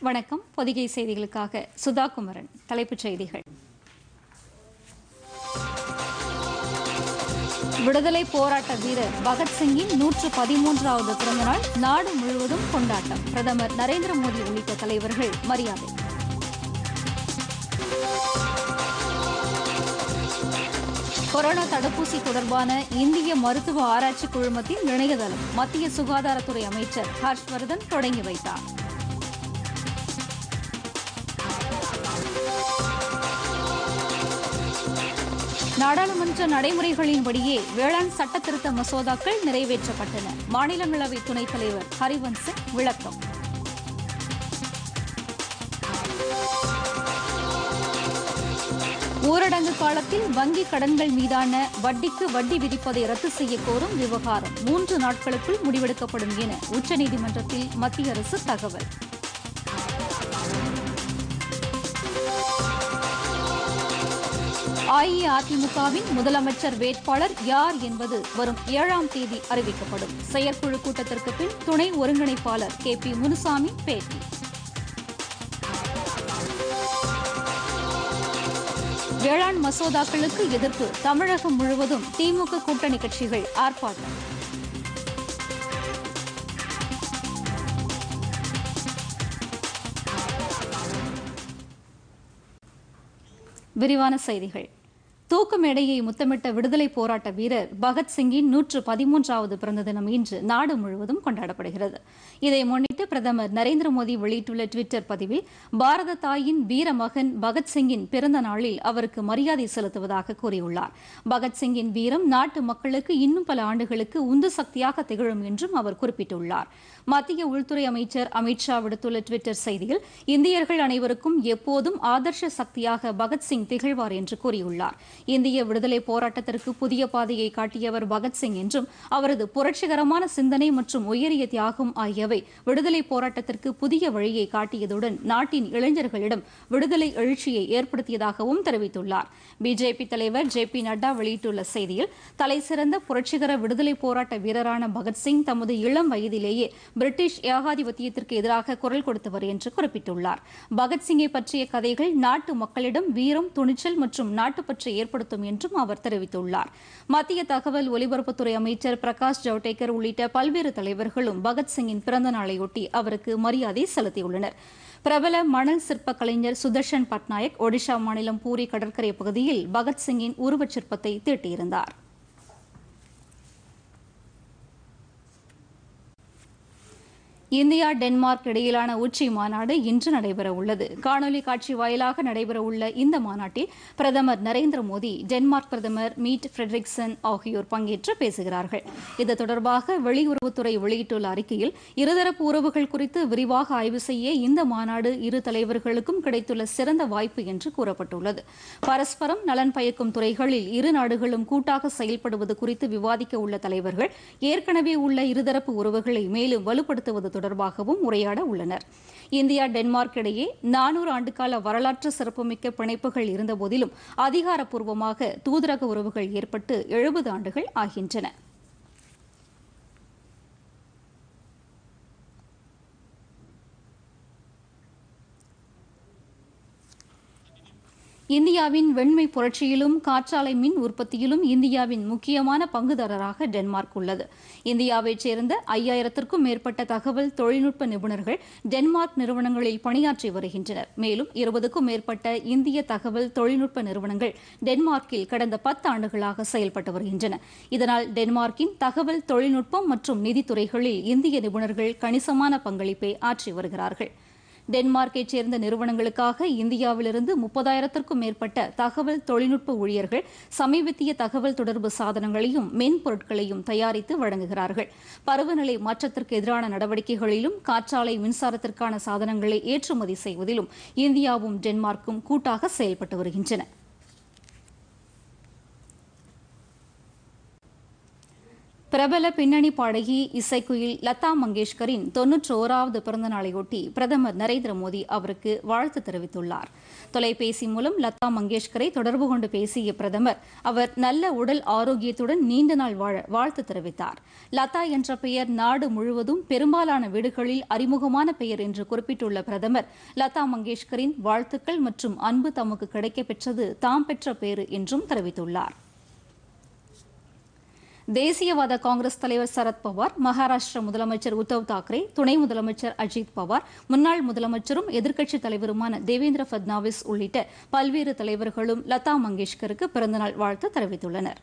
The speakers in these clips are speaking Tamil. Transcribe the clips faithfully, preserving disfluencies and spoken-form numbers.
வணக்கம். பொதிகை செய்திகளுக்காக சுதா குமரன். தலைப்புச் செய்திகள். விடுதலை போராட்ட வீரர் பகத்சிங்கின் நூற்று பதிமூன்றாவது பிறந்தநாள் நாடு முழுவதும் கொண்டாட்டம். பிரதமர் நரேந்திர மோடி உள்ளிட்ட தலைவர்கள் மரியாதை. கொரோனா தடுப்பூசி தொடர்பான இந்திய மருத்துவ ஆராய்ச்சி குழுமத்தின் இணையதளம் மத்திய சுகாதாரத்துறை அமைச்சர் ஹர்ஷ்வர்தன் தொடங்கி வைத்தார். நாடாளுமன்ற நடைமுறைகளின்படியே வேளாண் சட்ட திருத்த மசோதாக்கள் நிறைவேற்றப்பட்டன. மாநிலங்களவை துணைத் தலைவர் ஹரிவன்ஸ் விளக்கம். ஊரடங்கு காலத்தில் வங்கிக் கடன்கள் மீதான வட்டிக்கு வட்டி விதிப்பதை ரத்து செய்ய கோரும் விவகாரம் மூன்று நாட்களுக்குள் முடிவெடுக்கப்படும் என உச்சநீதிமன்றத்தில் மத்திய அரசு தகவல். அஇஅதிமுகவின் முதலமைச்சர் வேட்பாளர் யார் என்பது வரும் ஏழாம் தேதி அறிவிக்கப்படும். செயற்குழு கூட்டத்திற்கு பின் துணை ஒருங்கிணைப்பாளர் கே பி முனுசாமி பேட்டி. வேளாண் மசோதாக்களுக்கு எதிர்ப்பு தமிழகம் முழுவதும் திமுக கூட்டணி கட்சிகள் ஆர்ப்பாட்டம். விரிவான செய்திகள். தூக்கு மேடையை முத்தமிட்ட விடுதலை போராட்ட வீரர் பகத்சிங்கின் நூற்று பதிமூன்றாவது பிறந்த தினம் இன்று நாடு முழுவதும் கொண்டாடப்படுகிறது. இதை முன்னிட்டு பிரதமர் நரேந்திர மோடி வெளியிட்டுள்ள டுவிட்டர் பதிவில் பாரத தாயின் வீர மகன் பகத்சிங்கின் பிறந்த நாளில் அவருக்கு மரியாதை செலுத்துவதாக கூறியுள்ளார். பகத்சிங்கின் வீரம் நாட்டு மக்களுக்கு இன்னும் பல ஆண்டுகளுக்கு உந்து சக்தியாக திகழும் என்றும் அவர் குறிப்பிட்டுள்ளார். மத்திய உள்துறை அமைச்சர் அமித்ஷா விடுத்துள்ள டுவிட்டர் செய்தியில் இந்தியர்கள் அனைவருக்கும் எப்போதும் ஆதர்ஷ சக்தியாக பகத்சிங் திகழ்வார் என்று கூறியுள்ளார். இந்திய விடுதலை போராட்டத்திற்கு புதிய பாதையை காட்டியவர் பகத்சிங் என்றும் அவரது புரட்சிகரமான சிந்தனை மற்றும் உயரிய தியாகம் ஆகியவை விடுதலை போராட்டத்திற்கு புதிய வழியை காட்டியதுடன் நாட்டின் இளைஞர்களிடம் விடுதலை எழுச்சியை ஏற்படுத்தியதாகவும் தெரிவித்துள்ளார். பிஜேபி தலைவர் ஜே பி நட்டா வெளியிட்டுள்ள செய்தியில் தலைசிறந்த புரட்சிகர விடுதலை போராட்ட வீரரான பகத்சிங் தமது இளம் வயதிலேயே பிரிட்டிஷ் ஏகாதிபத்தியத்திற்கு எதிராக குரல் கொடுத்தவர் என்று குறிப்பிட்டுள்ளார். பகத்சிங்கை பற்றிய கதைகள் நாட்டு மக்களிடம் வீரம், துணிச்சல் மற்றும் நாட்டுப்பற்றை ஏற்படுத்தும் என்றும் அவர் தெரிவித்துள்ளார். மத்திய தகவல் ஒலிபரப்புத்துறை அமைச்சர் பிரகாஷ் ஜவடேகர் உள்ளிட்ட பல்வேறு தலைவர்களும் பகத்சிங்கின் பிறந்த நாளையொட்டி அவருக்கு மரியாதை செலுத்தியுள்ளனர். பிரபல மணல் சிற்ப கலைஞர் சுதர்ஷன் பட்நாயக் ஒடிஷா மாநிலம் பூரி கடற்கரை பகுதியில் பகத்சிங்கின் உருவச் சிற்பத்தை தீட்டியிருந்தார். இந்தியா டென்மார்க் இடையிலான உச்சி மாநாடு இன்று நடைபெறவுள்ளது. காணொலி காட்சி வாயிலாக நடைபெறவுள்ள இந்த மாநாட்டில் பிரதமர் நரேந்திர மோடி, டென்மார்க் பிரதமர் மீட் ஃபிரெட்ரிக்சன் ஆகியோர் பங்கேற்று பேசுகிறார்கள். இது தொடர்பாக வெளியுறவுத்துறை வெளியிட்டுள்ள அறிக்கையில் இருதரப்பு உறவுகள் குறித்து விரிவாக ஆய்வு செய்ய இந்த மாநாடு இரு தலைவர்களுக்கும் கிடைத்துள்ள சிறந்த வாய்ப்பு என்று கூறப்பட்டுள்ளது. பரஸ்பரம் நலன் பயக்கும் துறைகளில் இரு நாடுகளும் கூட்டாக செயல்படுவது குறித்து விவாதிக்க உள்ள தலைவர்கள் ஏற்கனவே உள்ள இருதரப்பு உறவுகளை மேலும் வலுப்படுத்துவது தொடர்பாகவும் உரையாட உள்ளனர். இந்தியா டென்மார்க் இடையே நானூறு ஆண்டுகால வரலாற்று சிறப்புமிக்க பிணைப்புகள் இருந்தபோதிலும் அதிகாரப்பூர்வமாக தூதரக உறவுகள் ஏற்பட்டு எழுபது ஆண்டுகள் ஆகின்றன. இந்தியாவின் வெண்மை புரட்சியிலும் காற்றாலை மின் உற்பத்தியிலும் இந்தியாவின் முக்கியமான பங்குதாரராக டென்மார்க் உள்ளது. இந்தியாவைச் சேர்ந்த ஐயாயிரத்திற்கும் மேற்பட்ட தகவல் தொழில்நுட்ப நிபுணர்கள் டென்மார்க் நிறுவனங்களில் பணியாற்றி வருகின்றனர். மேலும் இருபதுக்கும் மேற்பட்ட இந்திய தகவல் தொழில்நுட்ப நிறுவனங்கள் டென்மார்க்கில் கடந்த பத்து ஆண்டுகளாக செயல்பட்டு வருகின்றன. இதனால் டென்மார்க்கின் தகவல் தொழில்நுட்பம் மற்றும் நிதித்துறைகளில் இந்திய நிபுணர்கள் கணிசமான பங்களிப்பை ஆற்றி வருகிறார்கள். டென்மார்க்கைச் சேர்ந்த நிறுவனங்களுக்காக இந்தியாவிலிருந்து முப்பதாயிரத்திற்கும் மேற்பட்ட தகவல் தொழில்நுட்ப ஊழியர்கள் சமீபத்திய தகவல் தொடர்பு சாதனங்களையும் மென்பொருட்களையும் தயாரித்து வழங்குகிறார்கள். பருவநிலை மாற்றத்திற்கு எதிரான நடவடிக்கைகளிலும் காற்றாலை மின்சாரத்திற்கான சாதனங்களை ஏற்றுமதி செய்வதிலும் இந்தியாவும் டென்மார்க்கும் கூட்டாக செயல்பட்டு வருகின்றன. பிரபல பின்னணி பாடகி இசைக்குயில் லதா மங்கேஷ்கரின் தொன்னூற்றி ஓராவது பிறந்த நாளையொட்டி பிரதமர் நரேந்திர மோடி அவருக்கு வாழ்த்து தெரிவித்துள்ளார். தொலைபேசி மூலம் லதா மங்கேஷ்கரை தொடர்பு கொண்டு பேசிய பிரதமர் அவர் நல்ல உடல் ஆரோக்கியத்துடன் நீண்ட நாள் வாழ வாழ்த்து தெரிவித்தார். லதா என்ற பெயர் நாடு முழுவதும் பெரும்பாலான வீடுகளில் அறிமுகமான பெயர் என்று குறிப்பிட்டுள்ள பிரதமர் லதா மங்கேஷ்கரின் வாழ்த்துக்கள் மற்றும் அன்பு தமக்கு கிடைக்கப் பெற்றது தாம் பெற்ற பேறு என்றும் தெரிவித்துள்ளார். தேசியவாத காங்கிரஸ் தலைவர் சரத்பவார், மகாராஷ்டிர முதலமைச்சர் உத்தவ் தாக்கரே, துணை முதலமைச்சர் அஜித் பவார், முன்னாள் முதலமைச்சரும் எதிர்க்கட்சித் தலைவருமான தேவேந்திர பட்னாவிஸ் உள்ளிட்ட பல்வேறு தலைவர்களும் லதா மங்கேஷ்கருக்கு பிறந்தநாள் வாழ்த்து தெரிவித்துள்ளனர்.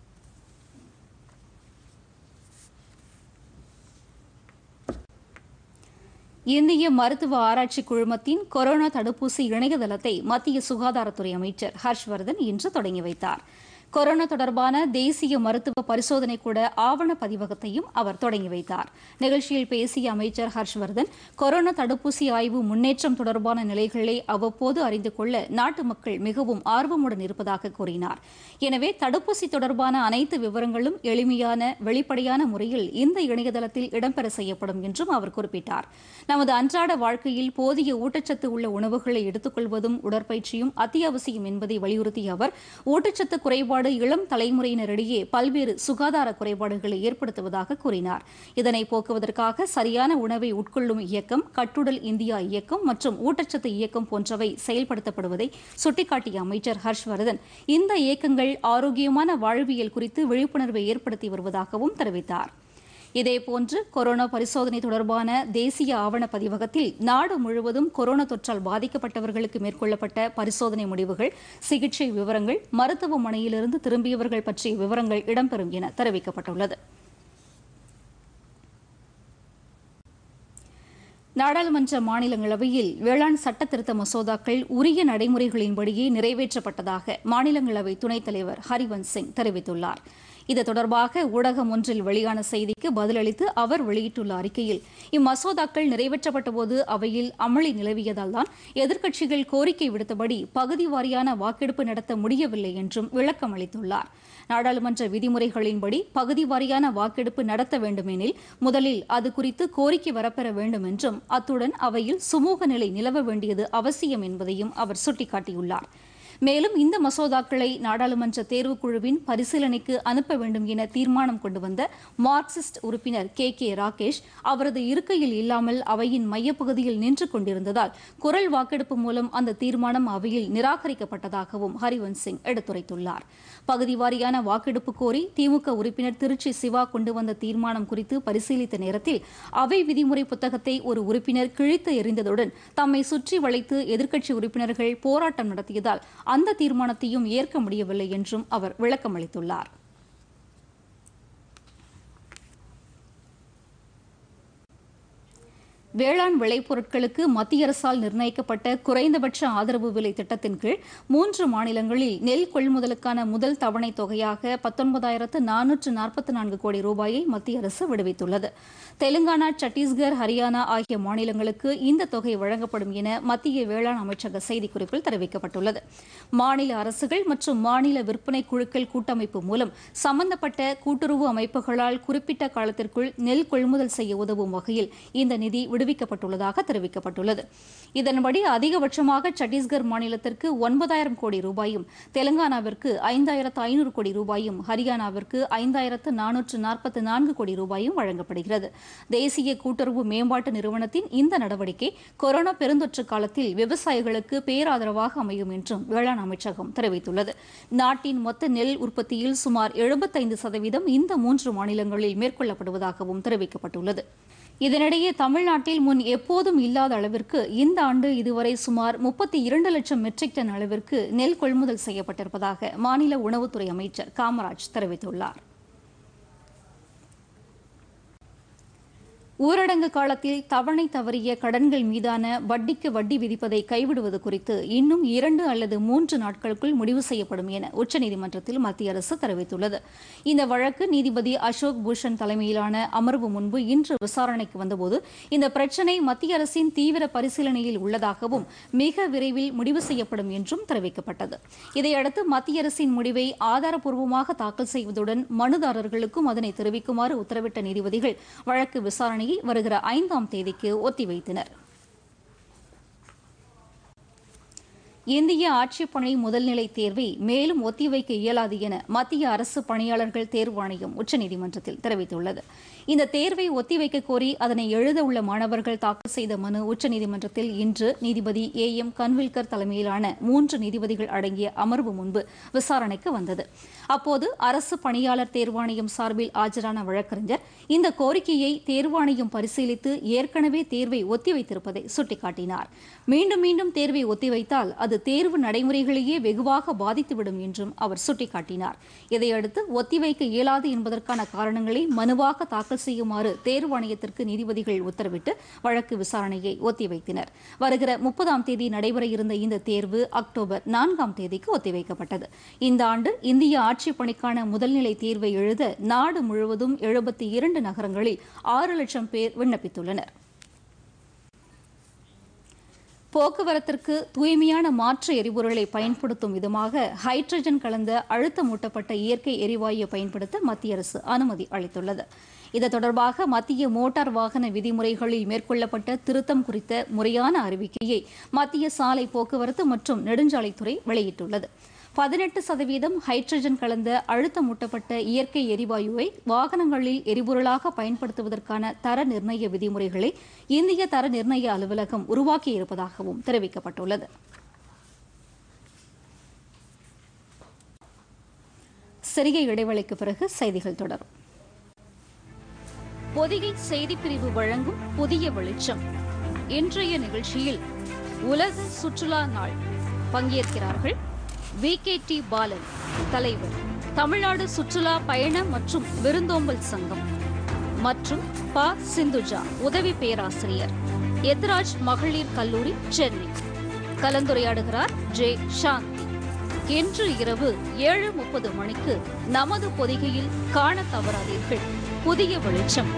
இந்திய மருத்துவ ஆராய்ச்சி குழுமத்தின் கொரோனா தடுப்பூசி இணையதளத்தை மத்திய சுகாதாரத்துறை அமைச்சர் ஹர்ஷ்வர்தன் இன்று தொடங்கி வைத்தார். கொரோனா தொடர்பான தேசிய மருத்துவ பரிசோதனை கூட ஆவண பதிவகத்தையும் அவர் தொடங்கி வைத்தார். நிகழ்ச்சியில் பேசிய அமைச்சர் ஹர்ஷ்வர்தன் கொரோனா தடுப்பூசி ஆய்வு முன்னேற்றம் தொடர்பான நிலைகளை அவ்வப்போது அறிந்து கொள்ள நாட்டு மக்கள் மிகவும் ஆர்வமுடன் இருப்பதாக கூறினார். எனவே தடுப்பூசி தொடர்பான அனைத்து விவரங்களும் எளிமையான, வெளிப்படையான முறையில் இந்த இணையதளத்தில் இடம்பெற செய்யப்படும் என்றும் அவர் குறிப்பிட்டார். நமது அன்றாட வாழ்க்கையில் போதிய ஊட்டச்சத்து உள்ள உணவுகளை எடுத்துக் கொள்வதும் உடற்பயிற்சியும் அத்தியாவசியம் என்பதை வலியுறுத்திய அவர் ஊட்டச்சத்து குறைபாடு இளம் தலைமுறையினரிடையே பல்வேறு சுகாதார குறைபாடுகளை ஏற்படுத்துவதாக கூறினார். இதனை போக்குவதற்காக சரியான உணவை உட்கொள்ளும் இயக்கம், கட்டுடல் இந்தியா இயக்கம் மற்றும் ஊட்டச்சத்து இயக்கம் போன்றவை செயல்படுத்தப்படுவதை சுட்டிக்காட்டிய அமைச்சர் ஹர்ஷ்வர்தன் இந்த இயக்கங்கள் ஆரோக்கியமான வாழ்வியல் குறித்து விழிப்புணர்வை ஏற்படுத்தி வருவதாகவும் தெரிவித்தார். இதேபோன்று கொரோனா பரிசோதனை தொடர்பான தேசிய ஆவண பதிவகத்தில் நாடு முழுவதும் கொரோனா தொற்றால் பாதிக்கப்பட்டவர்களுக்கு மேற்கொள்ளப்பட்ட பரிசோதனை முடிவுகள், சிகிச்சை விவரங்கள், மருத்துவமனையிலிருந்து திரும்பியவர்கள் பற்றிய விவரங்கள் இடம்பெறும் என தெரிவிக்கப்பட்டுள்ளது. நாடாளுமன்ற மாநிலங்களவையில் வேளாண் சட்ட திருத்த மசோதாக்கள் உரிய நடைமுறைகளின்படியே நிறைவேற்றப்பட்டதாக மாநிலங்களவை துணைத் தலைவர் ஹரிவன்ஸ் சிங் தெரிவித்துள்ளார். இது தொடர்பாக ஊடகம் ஒன்றில் வெளியான செய்திக்கு பதிலளித்து அவர் வெளியிட்டுள்ள அறிக்கையில் இம்மசோதாக்கள் நிறைவேற்றப்பட்டபோது அவையில் அமளி நிலவியதால் தான் எதிர்க்கட்சிகள் கோரிக்கை விடுத்தபடி பகுதி வாரியான வாக்கெடுப்பு நடத்த முடியவில்லை என்றும் விளக்கம் அளித்துள்ளார். நாடாளுமன்ற விதிமுறைகளின்படி பகுதி வாரியான வாக்கெடுப்பு நடத்த வேண்டுமெனில் முதலில் அது குறித்து கோரிக்கை வரப்பெற வேண்டும் என்றும் அத்துடன் அவையில் சுமூக நிலை நிலவ வேண்டியது அவசியம் என்பதையும் அவர் சுட்டிக்காட்டியுள்ளார். மேலும் இந்த மசோதாக்களை நாடாளுமன்ற தேர்வுக்குழுவின் பரிசீலனைக்கு அனுப்ப வேண்டும் என தீர்மானம் கொண்டு வந்த மார்க்சிஸ்ட் உறுப்பினர் கே கே ராகேஷ் அவரது இருக்கையில் இல்லாமல் அவையின் மையப்பகுதியில் நின்று கொண்டிருந்ததால் குரல் வாக்கெடுப்பு மூலம் அந்த தீர்மானம் அவையில் நிராகரிக்கப்பட்டதாகவும் ஹரிவன்ஸ் சிங் எடுத்துரைத்துள்ளார். பகுதி வாரியான வாக்கெடுப்பு கோரி திமுக உறுப்பினர் திருச்சி சிவா கொண்டு வந்த தீர்மானம் குறித்து பரிசீலித்த நேரத்தில் அவை விதிமுறை புத்தகத்தை ஒரு உறுப்பினர் கிழித்து எறிந்ததுடன் தம்மை சுற்றி வளைத்து எதிர்க்கட்சி உறுப்பினர்கள் போராட்டம் நடத்தியதால் அந்த தீர்மானத்தையும் ஏற்க முடியவில்லை என்றும் அவர் விளக்கமளித்துள்ளார். வேளாண் விளைபொருட்களுக்கு மத்திய அரசால் நிர்ணயிக்கப்பட்ட குறைந்தபட்ச ஆதரவு விலை திட்டத்தின் கீழ் மூன்று மாநிலங்களில் நெல் கொள்முதலுக்கான முதல் தவணை தொகையாக பத்தொன்பதாயிரத்து நானூற்று நாற்பத்தி நான்கு கோடி ரூபாயை மத்திய அரசு விடுவித்துள்ளது. தெலுங்கானா, சத்தீஸ்கர், ஹரியானா ஆகிய மாநிலங்களுக்கு இந்த தொகை வழங்கப்படும் என மத்திய வேளாண் அமைச்சக செய்திக்குறிப்பில் தெரிவிக்கப்பட்டுள்ளது. மாநில அரசுகள் மற்றும் மாநில விற்பனை குழுக்கள் கூட்டமைப்பு மூலம் சம்பந்தப்பட்ட கூட்டுறவு அமைப்புகளால் குறிப்பிட்ட காலத்திற்குள் நெல் கொள்முதல் செய்ய உதவும் வகையில் இந்த நிதி விடுவிக்கப்பட்டுள்ளதாக தெரிவிக்கப்பட்டுள்ளது. இதன்படி அதிகபட்சமாக சத்தீஸ்கர் மாநிலத்திற்கு ஒன்பதாயிரம் கோடி ரூபாயும், தெலுங்கானாவிற்கு ஐந்தாயிரத்து ஐநூறு கோடி ரூபாயும், ஹரியானாவிற்கு ஐந்தாயிரத்து நானூற்று நாற்பத்தி நான்கு கோடி ரூபாயும் வழங்கப்படுகிறது. தேசிய கூட்டுறவு மேம்பாட்டு நிறுவனத்தின் இந்த நடவடிக்கை கொரோனா பெருந்தொற்று காலத்தில் விவசாயிகளுக்கு பேராதரவாக அமையும் என்றும் வேளாண் அமைச்சகம் தெரிவித்துள்ளது. நாட்டின் மொத்த நெல் உற்பத்தியில் சுமார் எழுபத்தைந்து சதவீதம் இந்த மூன்று மாநிலங்களில் மேற்கொள்ளப்படுவதாகவும் தெரிவிக்கப்பட்டுள்ளது. இதனிடையே தமிழ்நாட்டில் முன் எப்போதும் இல்லாத அளவிற்கு இந்த ஆண்டு இதுவரை சுமார் முப்பத்தி இரண்டு லட்சம் மெட்ரிக் டன் அளவிற்கு நெல் கொள்முதல் செய்யப்பட்டிருப்பதாக மாநில உணவுத்துறை அமைச்சர் காமராஜ் தெரிவித்துள்ளார். ஊரடங்கு காலத்தில் தவணை தவறிய கடன்கள் மீதான வட்டிக்கு வட்டி விதிப்பதை கைவிடுவது குறித்து இன்னும் இரண்டு அல்லது மூன்று நாட்களுக்குள் முடிவு செய்யப்படும் என உச்சநீதிமன்றத்தில் மத்திய அரசு தெரிவித்துள்ளது. இந்த வழக்கு நீதிபதி அசோக் பூஷன் தலைமையிலான அமர்வு முன்பு இன்று விசாரணைக்கு வந்தபோது இந்த பிரச்சினை மத்திய அரசின் தீவிர பரிசீலனையில் உள்ளதாகவும் மிக விரைவில் முடிவு செய்யப்படும் என்றும் தெரிவிக்கப்பட்டது. இதையடுத்து மத்திய அரசின் முடிவை ஆதாரப்பூர்வமாக தாக்கல் செய்வதுடன் மனுதாரர்களுக்கும் அதனை தெரிவிக்குமாறு உத்தரவிட்ட நீதிபதிகள் வழக்கு விசாரணை வருகிற ஐந்தாம் தேதிக்கு ஒத்திவைத்தனர். இந்திய ஆட்சிப்பணி முதல்நிலை தேர்வை மேலும் ஒத்திவைக்க இயலாது என மத்திய அரசு பணியாளர்கள் தேர்வாணையம் உச்சநீதிமன்றத்தில் தெரிவித்துள்ளது. இந்த தேர்வை ஒத்திவைக்க கோரி அதனை எழுத உள்ள மாணவர்கள் தாக்கல் செய்த மனு உச்சநீதிமன்றத்தில் இன்று நீதிபதி ஏ எம் கன்வில்கர் தலைமையிலான மூன்று நீதிபதிகள் அடங்கிய அமர்வு முன்பு விசாரணைக்கு வந்தது. அப்போது அரசு பணியாளர் தேர்வாணையம் சார்பில் ஆஜரான வழக்கறிஞர் இந்த கோரிக்கையை தேர்வாணையம் பரிசீலித்து ஏற்கனவே தேர்வை ஒத்திவைத்திருப்பதை சுட்டிக்காட்டினார். மீண்டும் மீண்டும் தேர்வை ஒத்திவைத்தால் அது தேர்வு நடைமுறைகளையே வெகுவாக பாதித்துவிடும் என்றும் அவர் சுட்டிக்காட்டினார். இதையடுத்து ஒத்திவைக்க இயலாது என்பதற்கான காரணங்களை மனுவாக தாக்கல் செய்யுமாறு தேர்வாணையத்திற்கு நீதிபதிகள் உத்தரவிட்டு வழக்கு விசாரணையை ஒத்திவைத்தனர். வருகிற முப்பதாம் தேதி நடைபெற இருந்த இந்த தேர்வு அக்டோபர் நான்காம் தேதிக்கு ஒத்திவைக்கப்பட்டது. இந்த ஆண்டு இந்திய ஆட்சிப் பணிக்கான முதல்நிலை தேர்வை எழுத நாடு முழுவதும் எழுபத்தி இரண்டு நகரங்களில் ஆறு லட்சம் பேர் விண்ணப்பித்துள்ளனர். போக்குவரத்திற்கு தூய்மையான மாற்று எரிபொருளை பயன்படுத்தும் விதமாக ஹைட்ரஜன் கலந்த அழுத்தமூட்டப்பட்ட இயற்கை எரிவாயுவை பயன்படுத்த மத்திய அரசு அனுமதி அளித்துள்ளது. இது தொடர்பாக மத்திய மோட்டார் வாகன விதிமுறைகளில் மேற்கொள்ளப்பட்ட திருத்தம் குறித்த முறையான அறிவிக்கையை மத்திய சாலை போக்குவரத்து மற்றும் நெடுஞ்சாலைத்துறை வெளியிட்டுள்ளது. பதினெட்டு சதவீதம் ஹைட்ரஜன் கலந்த அழுத்தமூட்டப்பட்ட இயற்கை எரிவாயுவை வாகனங்களில் எரிபொருளாக பயன்படுத்துவதற்கான தர நிர்ணய விதிமுறைகளை இந்திய தர நிர்ணய அலுவலகம் உருவாக்கியிருப்பதாகவும் தெரிவிக்கப்பட்டுள்ளது. சிறிய இடைவெளிக்கு பிறகு செய்திகள் தொடரும். பொதிகை செய்திப்பிரிவு வழங்கும் புதிய வெளிச்சம். இன்றைய நிகழ்ச்சியில் உலக சுற்றுலா நாள். பங்கேற்கிறார்கள் வி கே டி பாலன் தலைவர், தமிழ்நாடு சுற்றுலா பயண மற்றும் விருந்தோம்பல் சங்கம், மற்றும் ப சிந்துஜா உதவி பேராசிரியர், எத்ராஜ் மகளிர் கல்லூரி, சென்னை. கலந்துரையாடுகிறார் ஜே சாந்தி. இன்று இரவு ஏழு முப்பது மணிக்கு நமது பொதிகையில் காண தவறாதீர்கள் புதிய வெளிச்சம்.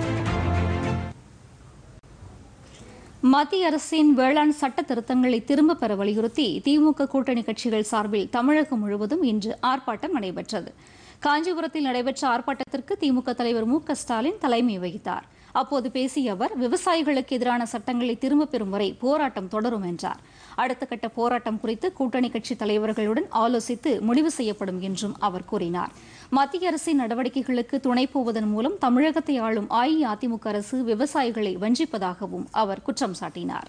மத்திய அரசின் வேளாண் சட்ட திருத்தங்களை திரும்பப் பெற வலியுறுத்தி திமுக கூட்டணி கட்சிகள் சார்பில் தமிழகம் முழுவதும் இன்று ஆர்ப்பாட்டம் நடைபெற்றது. காஞ்சிபுரத்தில் நடைபெற்ற ஆர்ப்பாட்டத்திற்கு திமுக தலைவர் மு க ஸ்டாலின் தலைமை வகித்தார். அப்போது பேசிய அவர், விவசாயிகளுக்கு எதிரான சட்டங்களை திரும்பப் பெறும் வரை போராட்டம் தொடரும் என்றார். அடுத்த கட்ட போராட்டம் குறித்து கூட்டணி கட்சி தலைவர்களுடன் ஆலோசித்து முடிவு செய்யப்படும் என்றும் அவர் கூறினார். மத்திய அரசின் நடவடிக்கைகளுக்கு துணை போவதன் மூலம் தமிழகத்தை ஆளும் அஇஅதிமுக அரசு விவசாயிகளை வஞ்சிப்பதாகவும் அவர் குற்றம் சாட்டினார்.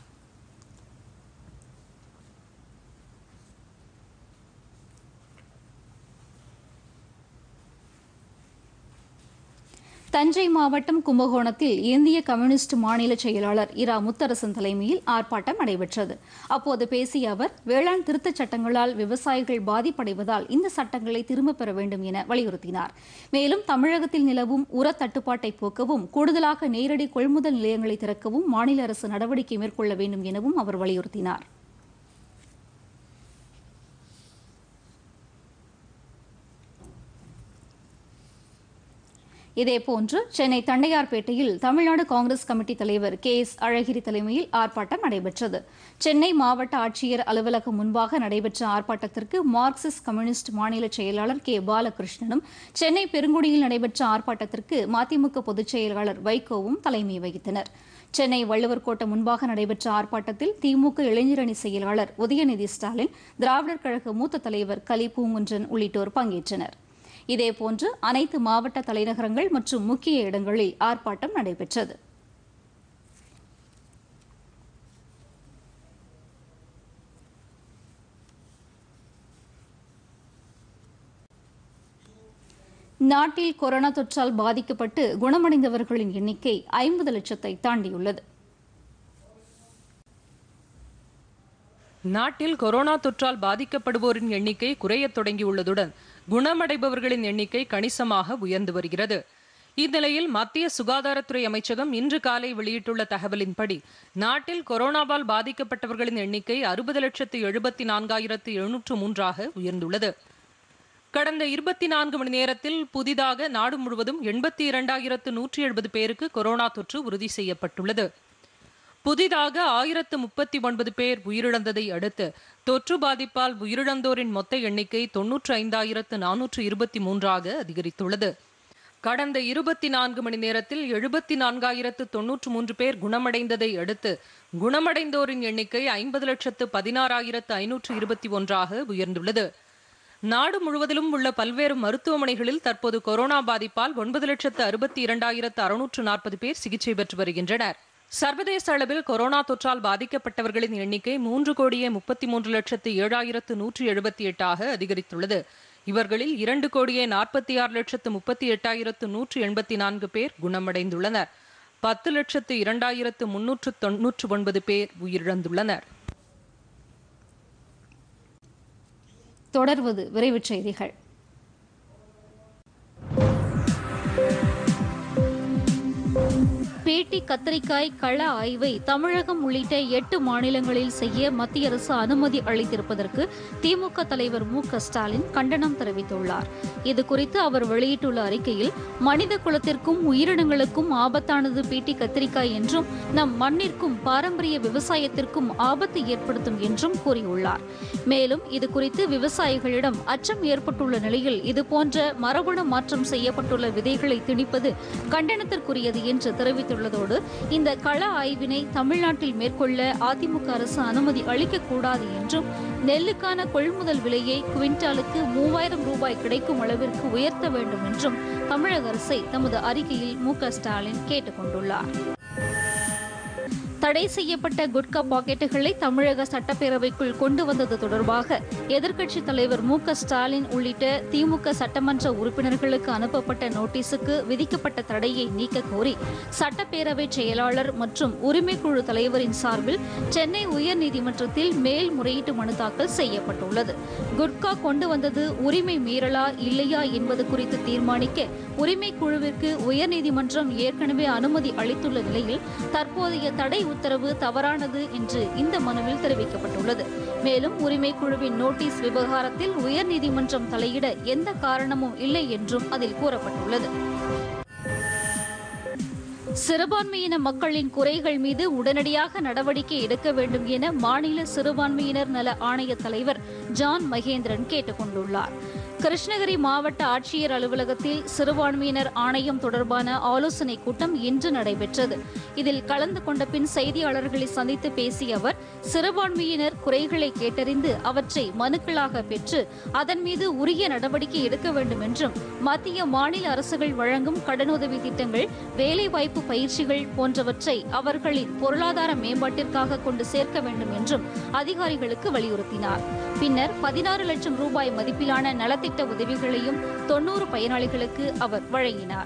தஞ்சை மாவட்டம் கும்பகோணத்தில் இந்திய கம்யூனிஸ்ட் மாநில செயலாளர் இரா முத்தரசன் தலைமையில் ஆர்ப்பாட்டம் நடைபெற்றது. அப்போது பேசிய அவர், வேளாண் திருத்தச் சட்டங்களால் விவசாயிகள் பாதிப்படைவதால் இந்த சட்டங்களை திரும்பப் பெற வேண்டும் என வலியுறுத்தினார். மேலும் தமிழகத்தில் நிலவும் உர தட்டுப்பாட்டை போக்கவும், கூடுதலாக நேரடி கொள்முதல் நிலையங்களை திறக்கவும் மாநில அரசு நடவடிக்கை மேற்கொள்ள வேண்டும் எனவும் அவர் வலியுறுத்தினார். இதேபோன்று சென்னை தண்டையார்பேட்டையில் தமிழ்நாடு காங்கிரஸ் கமிட்டி தலைவர் கே எஸ் அழகிரி தலைமையில் ஆர்ப்பாட்டம் நடைபெற்றது. சென்னை மாவட்ட ஆட்சியர் அலுவலகம் முன்பாக நடைபெற்ற ஆர்ப்பாட்டத்திற்கு மார்க்சிஸ்ட் கம்யூனிஸ்ட் மாநில செயலாளர் கே பாலகிருஷ்ணனும், சென்னை பெருங்குடியில் நடைபெற்ற ஆர்ப்பாட்டத்திற்கு மதிமுக பொதுச் செயலாளர் வைகோவும் தலைமை வகித்தனர். சென்னை வள்ளுவர் கோட்டம் முன்பாக நடைபெற்ற ஆர்ப்பாட்டத்தில் திமுக இளைஞரணி செயலாளர் உதயநிதி ஸ்டாலின், திராவிடர் கழக மூத்த தலைவர் கலி பூங்குன்றன் உள்ளிட்டோர் பங்கேற்றனர். இதேபோன்று அனைத்து மாவட்ட தலைநகரங்கள் மற்றும் முக்கிய இடங்களில் ஆர்ப்பாட்டம் நடைபெற்றது. நாட்டில் கொரோனா தொற்றால் பாதிக்கப்பட்டு குணமடைந்தவர்களின் எண்ணிக்கை ஐம்பது லட்சத்தை தாண்டியுள்ளது. நாட்டில் கொரோனா தொற்றால் பாதிக்கப்படுவோரின் எண்ணிக்கை குறையத் தொடங்கியுள்ளதுடன் குணமடைபவர்களின் எண்ணிக்கை கணிசமாக உயர்ந்து வருகிறது. இந்நிலையில் மத்திய சுகாதாரத்துறை அமைச்சகம் இன்று காலை வெளியிட்டுள்ள தகவலின்படி நாட்டில் கொரோனாவால் பாதிக்கப்பட்டவர்களின் எண்ணிக்கை அறுபது லட்சத்து எழுபத்தி நான்காயிரத்து எழுநூற்று மூன்றாக உயர்ந்துள்ளது. கடந்த இருபத்தி நான்கு மணி நேரத்தில் புதிதாக நாடு முழுவதும் எண்பத்தி இரண்டாயிரத்து நூற்றி எழுபது பேருக்கு கொரோனா தொற்று உறுதி செய்யப்பட்டுள்ளது. புதிதாக ஆயிரத்து முப்பத்தி ஒன்பது பேர் உயிரிழந்ததை அடுத்து தொற்று பாதிப்பால் உயிரிழந்தோரின் மொத்த எண்ணிக்கை தொன்னூற்றி ஐந்தாயிரத்து நானூற்று இருபத்தி மூன்றாக அதிகரித்துள்ளது. கடந்த இருபத்தி நான்கு மணி நேரத்தில் எழுபத்தி நான்காயிரத்து தொன்னூற்று மூன்று பேர் குணமடைந்ததை அடுத்து குணமடைந்தோரின் எண்ணிக்கை ஐம்பது லட்சத்து பதினாறாயிரத்து ஐநூற்று இருபத்தி ஒன்றாக உயர்ந்துள்ளது. நாடு முழுவதிலும் உள்ள பல்வேறு மருத்துவமனைகளில் தற்போது கொரோனா பாதிப்பால் ஒன்பது லட்சத்து அறுபத்தி இரண்டாயிரத்து அறுநூற்று நாற்பது பேர் சிகிச்சை பெற்று வருகின்றனர். சர்வதேச அளவில் கொரோனா தொற்றால் பாதிக்கப்பட்டவர்களின் எண்ணிக்கை மூன்று கோடியே முப்பத்தி மூன்று லட்சத்து ஏழாயிரத்து நூற்றி எழுபத்தி எட்டாக அதிகரித்துள்ளது. இவர்களில் இரண்டு கோடியே நாற்பத்தி ஆறு லட்சத்து முப்பத்தி எட்டாயிரத்து நூற்று எண்பத்தி நான்கு பேர் குணமடைந்துள்ளனர். பத்து லட்சத்து இரண்டாயிரத்து முன்னூற்று தொன்னூற்று ஒன்பது பேர் உயிரிழந்துள்ளனர். தொடர்வது விரைவுச் செய்திகள். பேட்டி கத்திரிக்காய் கள ஆய்வை தமிழகம் உள்ளிட்ட எட்டு மாநிலங்களில் செய்ய மத்திய அரசு அனுமதி அளித்திருப்பதற்கு திமுக தலைவர் மு க ஸ்டாலின் கண்டனம் தெரிவித்துள்ளார். இதுகுறித்து அவர் வெளியிட்டுள்ள அறிக்கையில் மனித குலத்திற்கும் உயிரினங்களுக்கும் ஆபத்தானது பேட்டி கத்திரிக்காய் என்றும் நம் மண்ணிற்கும் பாரம்பரிய விவசாயத்திற்கும் ஆபத்து ஏற்படுத்தும் என்றும் கூறியுள்ளார். மேலும் இதுகுறித்து விவசாயிகளிடம் அச்சம் ஏற்பட்டுள்ள நிலையில் இதுபோன்ற மரபணு மாற்றம் செய்யப்பட்டுள்ள விதைகளை திணிப்பது கண்டனத்திற்குரியது என்று தெரிவித்துள்ளதோடு இந்த கள ஆய்வினை தமிழ்நாட்டில் மேற்கொள்ள அதிமுக அரசு அனுமதி அளிக்கக்கூடாது என்றும் நெல்லுக்கான கொள்முதல் விலையை குவிண்டாலுக்கு மூவாயிரம் ரூபாய் கிடைக்கும் அளவிற்கு உயர்த்த வேண்டும் என்றும் தமிழக அரசை தமது அறிக்கையில் மு க ஸ்டாலின் கேட்டுக் கொண்டுள்ளார். தடை செய்யப்பட்ட குட்கா பாக்கெட்டுகளை தமிழக சட்டப்பேரவைக்குள் கொண்டு வந்தது தொடர்பாக எதிர்க்கட்சித் தலைவர் மு க ஸ்டாலின் உள்ளிட்ட திமுக சட்டமன்ற உறுப்பினர்களுக்கு அனுப்பப்பட்ட நோட்டீஸுக்கு விதிக்கப்பட்ட தடையை நீக்க கோரி சட்டப்பேரவை செயலாளர் மற்றும் உரிமைக்குழு தலைவரின் சார்பில் சென்னை உயர்நீதிமன்றத்தில் மேல்முறையீட்டு மனு தாக்கல் செய்யப்பட்டுள்ளது. குட்கா கொண்டு வந்தது உரிமை மீறலா இல்லையா என்பது குறித்து தீர்மானிக்க உரிமைக்குழுவிற்கு உயர்நீதிமன்றம் ஏற்கனவே அனுமதி அளித்துள்ள நிலையில் தற்போதைய தடை உத்தரவு தவறானது என்று இந்த மனுவில் தெரிவிக்கப்பட்டுள்ளது. மேலும் உரிமை குழுவின் நோட்டீஸ் விவகாரத்தில் உயர்நீதிமன்றம் தலையிட எந்த காரணமும் இல்லை என்றும் அதில் கூறப்பட்டுள்ளது. சிறுபான்மையின மக்களின் குறைகள் மீது உடனடியாக நடவடிக்கை எடுக்க வேண்டும் என மாநில சிறுபான்மையினர் நல ஆணைய தலைவர் ஜான் மகேந்திரன் கேட்டுக் கொண்டுள்ளார். கிருஷ்ணகிரி மாவட்ட ஆட்சியர் அலுவலகத்தில் சிறுபான்மையினர் ஆணையம் தொடர்பான ஆலோசனைக் கூட்டம் இன்று நடைபெற்றது. இதில் கலந்து கொண்ட பின் செய்தியாளர்களை சந்தித்து பேசிய அவர் சிறுபான்மையினர் குறைகளை கேட்டறிந்து அவற்றை மனுக்களாக பெற்று அதன் மீது உரிய நடவடிக்கை எடுக்க வேண்டும் என்றும் மத்திய மாநில அரசுகள் வழங்கும் கடனுதவி திட்டங்கள் வேலைவாய்ப்பு பயிற்சிகள் போன்றவற்றை அவர்களின் பொருளாதார மேம்பாட்டிற்காக கொண்டு சேர்க்க வேண்டும் என்றும் அதிகாரிகளுக்கு வலியுறுத்தினார். பின்னர் பதினாறு லட்சம் ரூபாய் மதிப்பிலான நலத்திட்ட உதவிகளையும் தொன்னூறு பயனாளிகளுக்கு அவர் வழங்கினார்.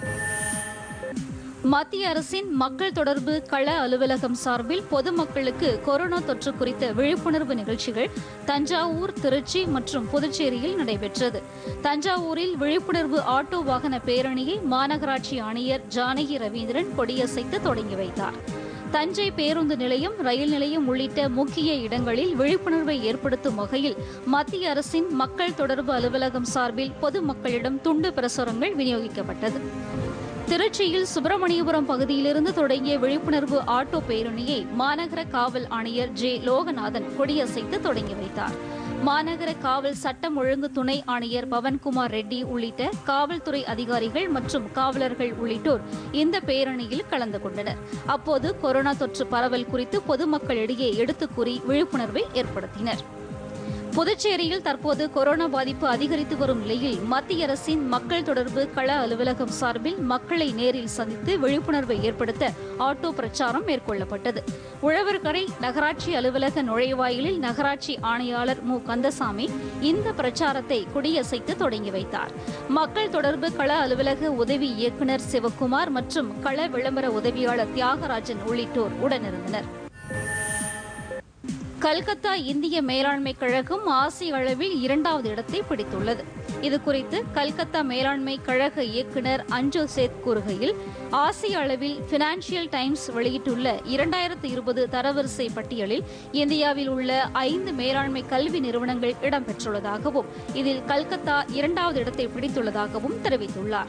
மத்திய அரசின் மக்கள் தொடர்பு கள அலுவலகம் சார்பில் பொதுமக்களுக்கு கொரோனா தொற்று குறித்த விழிப்புணர்வு நிகழ்ச்சிகள் தஞ்சாவூர், திருச்சி மற்றும் புதுச்சேரியில் நடைபெற்றது. தஞ்சாவூரில் விழிப்புணர்வு ஆட்டோ வாகன பேரணியை மாநகராட்சி ஆணையர் ஜானகி ரவீந்திரன் கொடியசைத்து தொடங்கி வைத்தார். தஞ்சை பேருந்து நிலையம், ரயில் நிலையம் உள்ளிட்ட முக்கிய இடங்களில் விழிப்புணர்வை ஏற்படுத்தும் வகையில் மத்திய அரசின் மக்கள் தொடர்பு அலுவலகம் சார்பில் பொதுமக்களிடம் துண்டு பிரசுரங்கள் விநியோகிக்கப்பட்டது. திருச்சியில் சுப்பிரமணியபுரம் பகுதியிலிருந்து தொடங்கிய விழிப்புணர்வு ஆட்டோ பேரணியை மாநகர காவல் ஆணையர் ஜே லோகநாதன் கொடியசைத்து தொடங்கி வைத்தார். மாநகர காவல் சட்டம் ஒழுங்கு துணை ஆணையர் பவன்குமார் ரெட்டி உள்ளிட்ட காவல்துறை அதிகாரிகள் மற்றும் காவலர்கள் உள்ளிட்டோர் இந்த பேரணியில் கலந்து கொண்டனர். அப்போது கொரோனா தொற்று பரவல் குறித்து பொதுமக்களிடையே எடுத்துக் கூறி விழிப்புணர்வை ஏற்படுத்தினர். புதுச்சேரியில் தற்போது கொரோனா பாதிப்பு அதிகரித்து வரும் நிலையில் மத்திய அரசின் மக்கள் தொடர்பு கள அலுவலகம் சார்பில் மக்களை நேரில் சந்தித்து விழிப்புணர்வை ஏற்படுத்த ஆட்டோ பிரச்சாரம் மேற்கொள்ளப்பட்டது. உழவர்கரை நகராட்சி அலுவலக நுழைவாயிலில் நகராட்சி ஆணையாளர் மு கந்தசாமி இந்த பிரச்சாரத்தை கொடியசைத்து தொடங்கி வைத்தார். மக்கள் தொடர்பு கள அலுவலக உதவி இயக்குநர் சிவக்குமார் மற்றும் கள விளம்பர உதவியாளர் தியாகராஜன் உள்ளிட்டோர் உடனிருந்தனர். கல்கத்தா இந்திய மேலாண்மை கழகம் ஆசிய அளவில் இரண்டாவது இடத்தை பிடித்துள்ளது. இதுகுறித்து கல்கத்தா மேலாண்மை கழக இயக்குநர் அஞ்சு சேத் கூறுகையில், ஆசிய அளவில் பினான்சியல் டைம்ஸ் வெளியிட்டுள்ள இரண்டாயிரத்து இருபது தரவரிசை பட்டியலில் இந்தியாவில் உள்ள ஐந்து மேலாண்மை கல்வி நிறுவனங்கள் இடம்பெற்றுள்ளதாகவும், இதில் கல்கத்தா இரண்டாவது இடத்தை பிடித்துள்ளதாகவும் தெரிவித்துள்ளார்.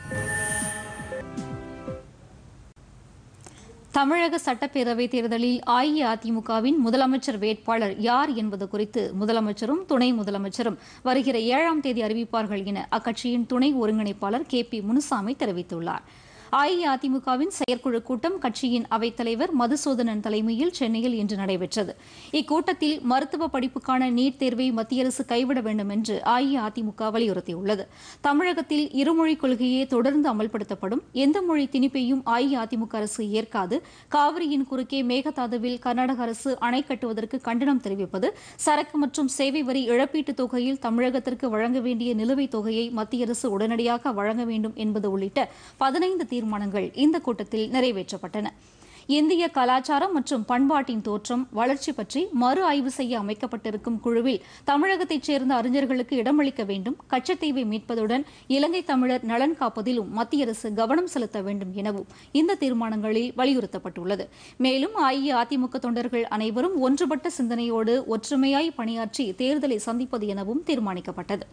தமிழக சட்டப்பேரவைத் தேர்தலில் அஇஅதிமுகவின் முதலமைச்சர் வேட்பாளர் யார் என்பது குறித்து முதலமைச்சரும் துணை முதலமைச்சரும் வருகிற ஏழாம் தேதி அறிவிப்பார்கள் என அக்கட்சியின் துணை ஒருங்கிணைப்பாளர் கே பி முனுசாமி தெரிவித்துள்ளார். அஇஅதிமுகவின் செயற்குழு கூட்டம் கட்சியின் அவைத்தலைவர் மதுசூதனன் தலைமையில் சென்னையில் இன்று நடைபெற்றது. இக்கூட்டத்தில் மருத்துவ படிப்புக்கான நீட் தேர்வை மத்திய அரசு கைவிட வேண்டும் என்று அஇஅதிமுக வலியுறுத்தியுள்ளது. தமிழகத்தில் இருமொழிக் கொள்கையே தொடர்ந்து அமல்படுத்தப்படும். எந்த மொழி திணிப்பையும் அஇஅதிமுக அரசு ஏற்காது. காவிரியின் குறுக்கே மேகதாதுவில் கர்நாடக அரசு அணை கட்டுவதற்கு கண்டனம் தெரிவிப்பது, சரக்கு மற்றும் சேவை வரி இழப்பீட்டுத் தொகையில் தமிழகத்திற்கு வழங்க வேண்டிய நிலுவைத் தொகையை மத்திய அரசு உடனடியாக வழங்க வேண்டும் என்பது உள்ளிட்ட பதினைந்து தீர்மானங்கள் இந்த கூட்டத்தில் நிறைவேற்றப்பட்டன. இந்திய கலாச்சாரம் மற்றும் பண்பாட்டின் தோற்றம், வளர்ச்சி பற்றி மறு ஆய்வு செய்ய அமைக்கப்பட்டிருக்கும் குழுவில் தமிழகத்தைச் சேர்ந்த அறிஞர்களுக்கு இடமளிக்க வேண்டும். கச்சத்தீவை மீட்பதுடன் இலங்கை தமிழர் நலன் காப்பதிலும் மத்திய அரசு கவனம் செலுத்த வேண்டும் எனவும் இந்த தீர்மானங்களில் வலியுறுத்தப்பட்டுள்ளது. மேலும் அஇஅதிமுக தொண்டர்கள் அனைவரும் ஒன்றுபட்ட சிந்தனையோடு ஒற்றுமையாய் பணியாற்றி தேர்தலை சந்திப்பது எனவும் தீர்மானிக்கப்பட்டது.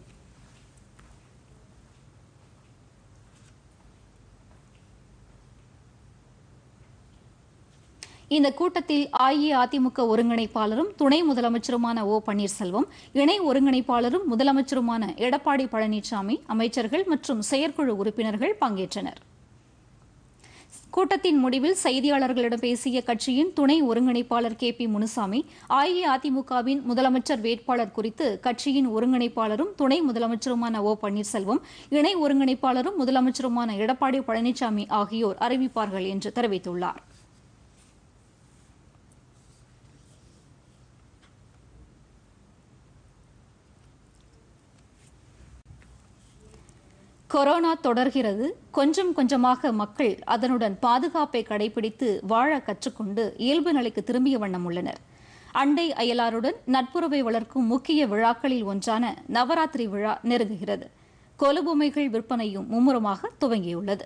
இந்த கூட்டத்தில் அஇஅதிமுக ஒருங்கிணைப்பாளரும் துணை முதலமைச்சருமான ஓ பன்னீர்செல்வம், இணை ஒருங்கிணைப்பாளரும் முதலமைச்சருமான எடப்பாடி பழனிசாமி, அமைச்சர்கள் மற்றும் செயற்குழு உறுப்பினர்கள் பங்கேற்றனர். கூட்டத்தின் முடிவில் செய்தியாளர்களிடம் பேசிய கட்சியின் துணை ஒருங்கிணைப்பாளர் கே பி முனுசாமி, அஇஅதிமுகவின் முதலமைச்சர் வேட்பாளர் குறித்து கட்சியின் ஒருங்கிணைப்பாளரும் துணை முதலமைச்சருமான ஓ பன்னீர்செல்வம், இணை ஒருங்கிணைப்பாளரும் முதலமைச்சருமான எடப்பாடி பழனிசாமி ஆகியோர் அறிவிப்பார்கள் என்று தெரிவித்துள்ளார். கொரோனா தொடர்கிறது. கொஞ்சம் கொஞ்சமாக மக்கள் அதனுடன் பாதுகாப்பை கடைபிடித்து வாழ கற்றுக்கொண்டு இயல்பு நிலைக்கு திரும்பிய வண்ணம் உள்ளனர். அண்டை அயலாருடன் நட்புறவை வளர்க்கும் முக்கிய விழாக்களில் ஒன்றான நவராத்திரி விழா நெருங்குகிறது. கொலுபொம்மைகள் விற்பனையும் மும்முரமாக துவங்கியுள்ளது.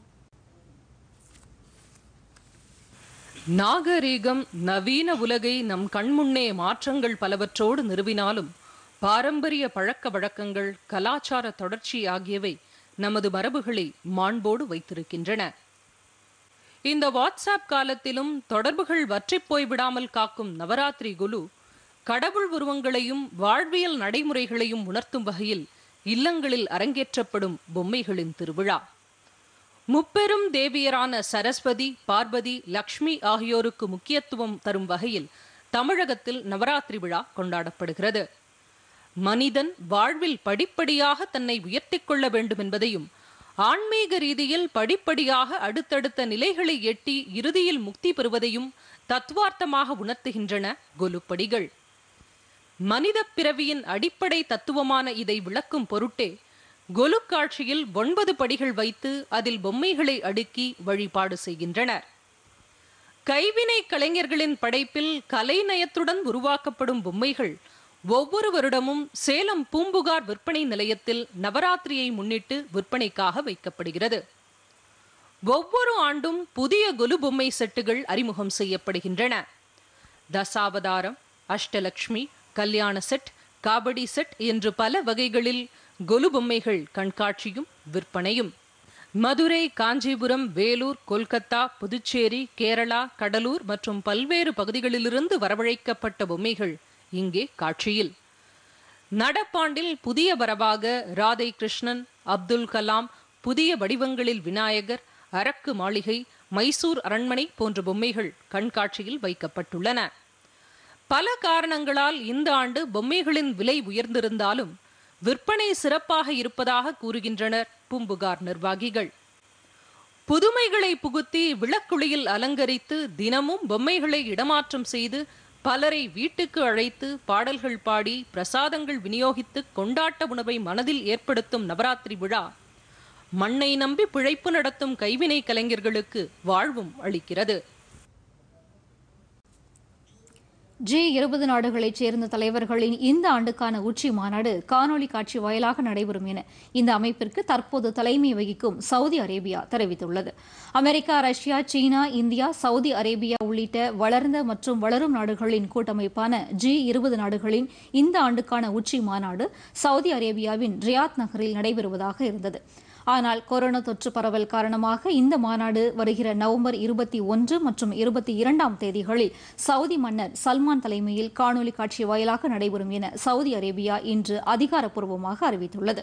நாகரீகம் நவீன உலகை நம் கண்முன்னே மாற்றங்கள் பலவற்றோடு நிறுவினாலும் பாரம்பரிய பழக்க வழக்கங்கள், கலாச்சார தொடர்ச்சி ஆகியவை நமது மரபுகளை மாண்போடு வைத்திருக்கின்றன. இந்த வாட்ஸ்ஆப் காலத்திலும் தொடர்புகள் வற்றிப் போய்விடாமல் காக்கும் நவராத்திரி குலு கடவுள் உருவங்களையும் வாழ்வியல் நடைமுறைகளையும் உணர்த்தும் வகையில் இல்லங்களில் அரங்கேற்றப்படும் பொம்மைகளின் திருவிழா. முப்பெரும் தேவியரான சரஸ்வதி, பார்வதி, லக்ஷ்மி ஆகியோருக்கு முக்கியத்துவம் தரும் வகையில் தமிழகத்தில் நவராத்திரி விழா கொண்டாடப்படுகிறது. மனிதன் வாழ்வில் படிப்படியாக தன்னை உயர்த்தி கொள்ள வேண்டும் என்பதையும், ஆன்மீக ரீதியில் படிப்படியாக அடுத்தடுத்த நிலைகளை எட்டி இறுதியில் முக்தி பெறுவதையும் தத்துவார்த்தமாக உணர்த்துகின்றன கொலுப்படிகள். மனித பிறவியின் அடிப்படை தத்துவமான இதை விளக்கும் பொருட்டே கொலு காட்சியில் ஒன்பது படிகள் வைத்து அதில் பொம்மைகளை அடுக்கி வழிபாடு செய்கின்றனர். கைவினை கலைஞர்களின் படைப்பில் கலைநயத்துடன் உருவாக்கப்படும் பொம்மைகள் ஒவ்வொரு வருடமும் சேலம் பூம்புகார் விற்பனை நிலையத்தில் நவராத்திரியை முன்னிட்டு விற்பனைக்காக வைக்கப்படுகிறது. ஒவ்வொரு ஆண்டும் புதிய கொலு பொம்மை செட்டுகள் அறிமுகம் செய்யப்படுகின்றன. தசாவதாரம், அஷ்டலட்சுமி, கல்யாண செட், காபடி செட் என்று பல வகைகளில் கொலு பொம்மைகள் கண்காட்சியும் விற்பனையும். மதுரை, காஞ்சிபுரம், வேலூர், கொல்கத்தா, புதுச்சேரி, கேரளா, கடலூர் மற்றும் பல்வேறு பகுதிகளிலிருந்து வரவழைக்கப்பட்ட பொம்மைகள் இங்கே காட்சியில். நடப்பாண்டில் புதிய வரவாக ராதை கிருஷ்ணன், அப்துல் கலாம், புதிய வடிவங்களில் விநாயகர், அரக்கு மாளிகை, மைசூர் அரண்மனை போன்ற பொம்மைகள் கண்காட்சியில் வைக்கப்பட்டுள்ளன. பல காரணங்களால் இந்த ஆண்டு பொம்மைகளின் விலை உயர்ந்திருந்தாலும் விற்பனை சிறப்பாக இருப்பதாக கூறுகின்றனர் பூம்புகார் நிர்வாகிகள். புதுமைகளை புகுத்தி விளக்குளியில் அலங்கரித்து தினமும் பொம்மைகளை இடமாற்றம் செய்து பலரை வீட்டுக்கு அழைத்து பாடல்கள் பாடி பிரசாதங்கள் விநியோகித்து கொண்டாட்ட உணவை மனதில் ஏற்படுத்தும் நவராத்திரி விழா மண்ணை நம்பி பிழைப்பு நடத்தும் கைவினை கலைஞர்களுக்கு வாழ்வும் அளிக்கிறது. ஜி இருபது நாடுகளைச் சேர்ந்த தலைவர்களின் இந்த ஆண்டுக்கான உச்சி மாநாடு காணொலி காட்சி வாயிலாக நடைபெறும் என இந்த அமைப்பிற்கு தற்போது தலைமை வகிக்கும் சவுதி அரேபியா தெரிவித்துள்ளது. அமெரிக்கா, ரஷ்யா, சீனா, இந்தியா, சவுதி அரேபியா உள்ளிட்ட வளர்ந்த மற்றும் வளரும் நாடுகளின் கூட்டமைப்பான ஜி இருபது நாடுகளின் இந்த ஆண்டுக்கான உச்சி மாநாடு சவுதி அரேபியாவின் ரியாத் நகரில் நடைபெறுவதாக இருந்தது. ஆனால் கொரோனா தொற்று பரவல் காரணமாக இந்த மாநாடு வருகிற நவம்பர் இருபத்தி ஒன்று மற்றும் இருபத்தி இரண்டாம் தேதிகளில் சவுதி மன்னர் சல்மான் தலைமையில் காணொலி காட்சி வாயிலாக நடைபெறும் என சவுதி அரேபியா இன்று அதிகாரப்பூர்வமாக அறிவித்துள்ளது.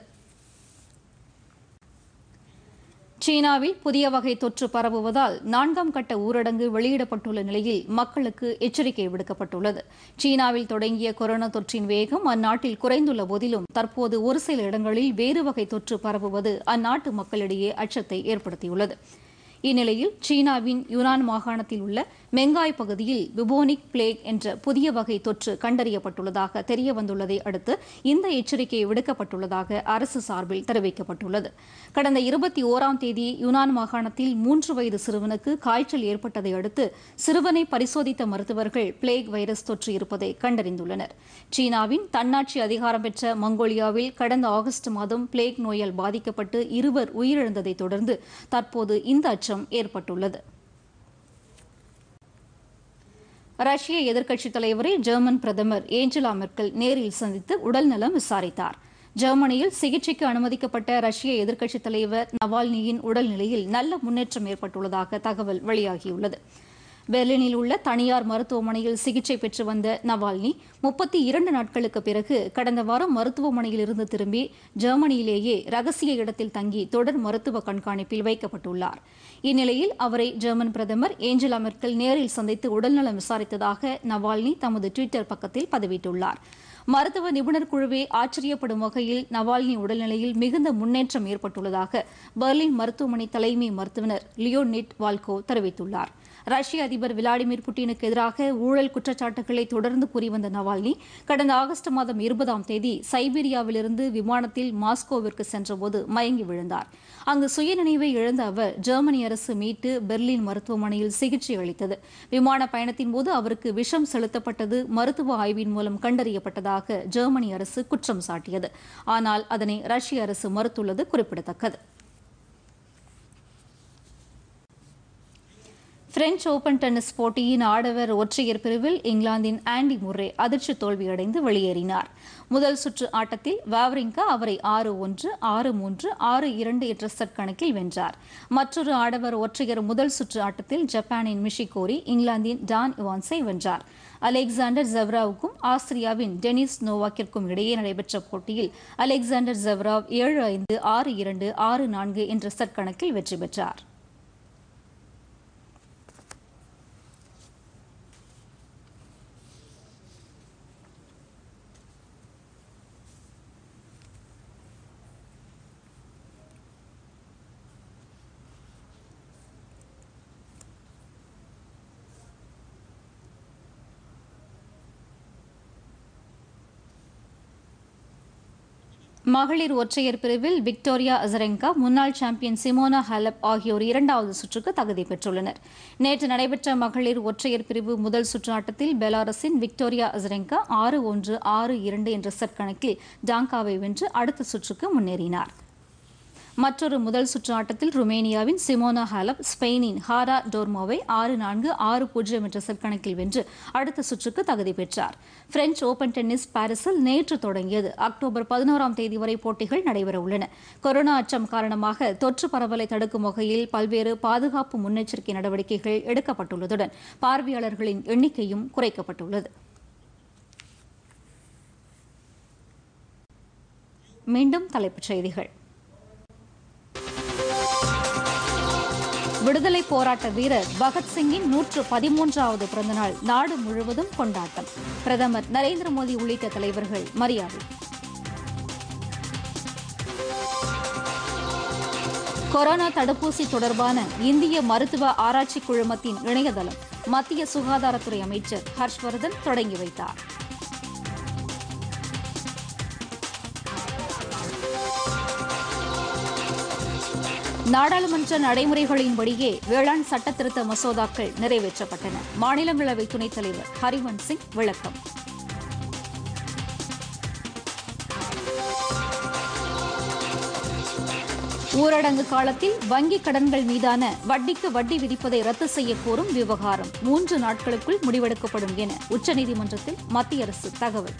சீனாவில் புதிய வகை தொற்று பரவுவதால் நான்காம் கட்ட ஊரடங்கு வெளியிடப்பட்டுள்ள நிலையில் மக்களுக்கு எச்சரிக்கை விடுக்கப்பட்டுள்ளது. சீனாவில் தொடங்கிய கொரோனா தொற்றின் வேகம் அந்நாட்டில் குறைந்துள்ள போதிலும் தற்போது ஒரு சில இடங்களில் வேறு வகை தொற்று பரவுவது அந்நாட்டு மக்களிடையே அச்சத்தை ஏற்படுத்தியுள்ளது. இந்நிலையில் சீனாவின் யுனான் மாகாணத்தில் உள்ள மெங்காய் பகுதியில் புபோனிக் பிளேக் என்ற புதிய வகை தொற்று கண்டறியப்பட்டுள்ளதாக தெரியவந்துள்ளதை அடுத்து இந்த எச்சரிக்கை விடுக்கப்பட்டுள்ளதாக அரசு சார்பில் தெரிவிக்கப்பட்டுள்ளது. கடந்த இருபத்தி ஓராம் தேதி யுனான் மாகாணத்தில் மூன்று வயது சிறுவனுக்கு காய்ச்சல் ஏற்பட்டதை அடுத்து சிறுவனை பரிசோதித்த மருத்துவர்கள் பிளேக் வைரஸ் தொற்று இருப்பதை கண்டறிந்துள்ளனர். சீனாவின் தன்னாட்சி அதிகாரம் பெற்ற மங்கோலியாவில் கடந்த ஆகஸ்ட் மாதம் பிளேக் நோயால் பாதிக்கப்பட்டு இருவர் உயிரிழந்ததை தொடர்ந்து தற்போது இந்த அச்சம் ஏற்பட்டுள்ளது. ரஷ்ய எதிர்க்கட்சித் தலைவரை ஜெர்மன் பிரதமர் ஏஞ்சலா மெர்க்கல் நேரில் சந்தித்து உடல்நலம் விசாரித்தார். ஜெர்மனியில் சிகிச்சைக்கு அனுமதிக்கப்பட்ட ரஷ்ய எதிர்க்கட்சித் தலைவர் நவால்னியின் உடல்நிலையில் நல்ல முன்னேற்றம் ஏற்பட்டுள்ளதாக தகவல் வெளியாகியுள்ளது. பெர்லினில் உள்ள தனியார் மருத்துவமனையில் சிகிச்சை பெற்று வந்த நவால்னி முப்பத்தி இரண்டு நாட்களுக்கு பிறகு கடந்த வாரம் மருத்துவமனையில் இருந்து திரும்பி ஜெர்மனியிலேயே ரகசிய இடத்தில் தங்கி தொடர் மருத்துவ கண்காணிப்பில் வைக்கப்பட்டுள்ளார். இந்நிலையில் அவரை ஜெர்மன் பிரதமர் ஏஞ்சலா மெர்க்கல் நேரில் சந்தித்து உடல்நலம் விசாரித்ததாக நவால்னி தமது ட்விட்டர் பக்கத்தில் பதிவிட்டுள்ளார். மருத்துவ நிபுணர் குழுவே ஆச்சரியப்படும் வகையில் நவால்னி உடல்நிலையில் மிகுந்த முன்னேற்றம் ஏற்பட்டுள்ளதாக பெர்லின் மருத்துவமனை தலைமை மருத்துவர் லியோனிட் வால்கோ தெரிவித்துள்ளார். ரஷ்ய அதிபர் விளாடிமிர் புட்டினுக்கு எதிராக ஊழல் குற்றச்சாட்டுகளை தொடர்ந்து கூறிவந்த நவால்னி கடந்த ஆகஸ்ட் மாதம் இருபதாம் தேதி சைபீரியாவிலிருந்து விமானத்தில் மாஸ்கோவிற்கு சென்றபோது மயங்கி விழுந்தார். அங்கு சுயநினைவை இழந்த அவர் ஜெர்மனி அரசு மீட்டு பெர்லின் மருத்துவமனையில் சிகிச்சை அளித்தது. விமான பயணத்தின் போது அவருக்கு விஷம் செலுத்தப்பட்டது மருத்துவ ஆய்வின் மூலம் கண்டறியப்பட்டதாக ஜெர்மனி அரசு குற்றம் சாட்டியது. ஆனால் அதனை ரஷ்ய அரசு மறுத்துள்ளது குறிப்பிடத்தக்கது. பிரெஞ்ச் ஓபன் டென்னிஸ் போட்டியின் ஆடவர் ஒற்றையர் பிரிவில் இங்கிலாந்தின் ஆண்டி முர்ரே அதிர்ச்சி தோல்வியடைந்து வெளியேறினார். முதல் சுற்று ஆட்டத்தில் வாவ்ரிங்கா அவரை ஆறு ஒன்று, ஆறு மூன்று, ஆறு இரண்டு என்ற செட் கணக்கில் வென்றார். மற்றொரு ஆடவர் ஒற்றையர் முதல் சுற்று ஆட்டத்தில் ஜப்பானின் மிஷிகோரி இங்கிலாந்தின் டான் இவான்ஸை வென்றார். அலெக்சாண்டர் ஜெவ்ராவுக்கும் ஆஸ்திரியாவின் டெனிஸ் நோவாக்கிற்கும் இடையே நடைபெற்ற போட்டியில் அலெக்சாண்டர் ஜெவ்ராவ் ஏழு ஐந்து, ஆறு இரண்டு, ஆறு நான்கு என்ற செட் கணக்கில் வெற்றி பெற்றார். மகளிர் ஒற்றையர் பிரிவில் விக்டோரியா அசரெங்கா, முன்னாள் சாம்பியன் சிமோனா ஹாலப் ஆகியோர் இரண்டாவது சுற்றுக்கு தகுதி பெற்றுள்ளனர். நேற்று நடைபெற்ற மகளிர் ஒற்றையர் பிரிவு முதல் சுற்று ஆட்டத்தில் பெலாரஸின் விக்டோரியா அசரெங்கா ஆறு ஒன்று, ஆறு இரண்டு என்ற செட் கணக்கில் டாங்காவை வென்று அடுத்த சுற்றுக்கு முன்னேறினார். மற்றொரு முதல் சுற்று ஆட்டத்தில் ருமேனியாவின் சிமோனா ஹாலப் ஸ்பெயினின் ஹாரா டோர்மோவை ஆறு நான்கு, ஆறு பூஜ்ஜியம் என்ற செட் கணக்கில் வென்று அடுத்த சுற்றுக்கு தகுதி பெற்றார். பிரெஞ்ச் ஓபன் டென்னிஸ் பாரிஸில் நேற்று தொடங்கியது. அக்டோபர் பதினோராம் தேதி வரை போட்டிகள் நடைபெறவுள்ளன. கொரோனா அச்சம் காரணமாக தொற்று பரவலை தடுக்கும் வகையில் பல்வேறு பாதுகாப்பு முன்னெச்சரிக்கை நடவடிக்கைகள் எடுக்கப்பட்டுள்ளதுடன் பார்வையாளர்களின் எண்ணிக்கையும் குறைக்கப்பட்டுள்ளது. மீண்டும் தலைப்புச் செய்திகள். விடுதலை போராட்ட வீரர் பகத்சிங்கின் நூற்று பதிமூன்றாவது பிறந்தநாள் நாடு முழுவதும் கொண்டாட்டம். பிரதமர் நரேந்திர மோடி உள்ளிட்ட தலைவர்கள் மரியாதை. கொரோனா தடுப்பூசி தொடர்பான இந்திய மருத்துவ ஆராய்ச்சி குழுமத்தின் இணையதளம் மத்திய சுகாதாரத்துறை அமைச்சர் ஹர்ஷ்வர்தன் தொடங்கி வைத்தார். நாடாளுமன்ற நடைமுறைகளின்படியே வேளாண் சட்டத்திருத்த மசோதாக்கள் நிறைவேற்றப்பட்டன. மாநிலங்களவை துணைத் தலைவர் ஹரிவன்ஸ் சிங் விளக்கம். ஊரடங்கு காலத்தில் வங்கிக் கடன்கள் மீதான வட்டிக்கு வட்டி விதிப்பதை ரத்து செய்ய கோரும் விவகாரம் மூன்று நாட்களுக்குள் முடிவெடுக்கப்படும் என உச்சநீதிமன்றத்தில் மத்திய அரசு தகவல்.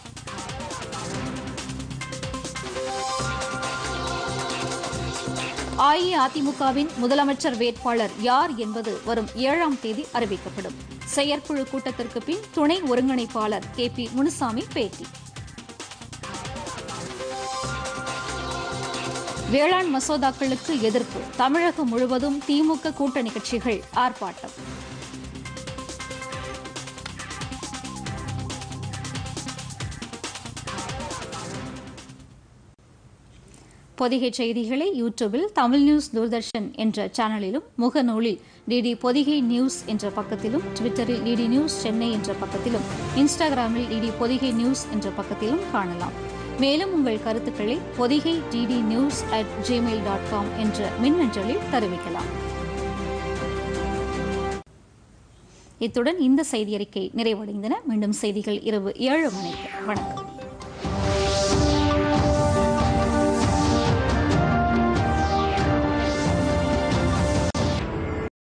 அஇஅதிமுகவின் முதலமைச்சர் வேட்பாளர் யார் என்பது வரும் ஏழாம் தேதி அறிவிக்கப்படும். செயற்குழு கூட்டத்திற்கு பின் துணை ஒருங்கிணைப்பாளர் கே பி முனுசாமி பேட்டி. வேளாண் மசோதாக்களுக்கு எதிர்ப்பு தமிழகம் முழுவதும் திமுக கூட்டணி கட்சிகள் ஆர்ப்பாட்டம். பொதிகை செய்திகளை யூடியூபில் தமிழ் நியூஸ் தூர்தர்ஷன் என்ற சேனலிலும், முகநூலில் டிடி பொதிகை நியூஸ் என்ற பக்கத்திலும், ட்விட்டரில் டிடி நியூஸ் சென்னை என்ற பக்கத்திலும், இன்ஸ்டாகிராமில் டிடி பொதிகை நியூஸ் என்ற பக்கத்திலும் காணலாம். மேலும் உங்கள் கருத்துக்களை Pothigai DD news at Gmail dot com என்ற மின்னஞ்சலில் தெரிவிக்கலாம். இத்துடன் இந்த செய்தியறிக்கை நிறைவடைந்தன. மீண்டும் செய்திகள் இரவு ஏழு மணிக்கு. வணக்கம்.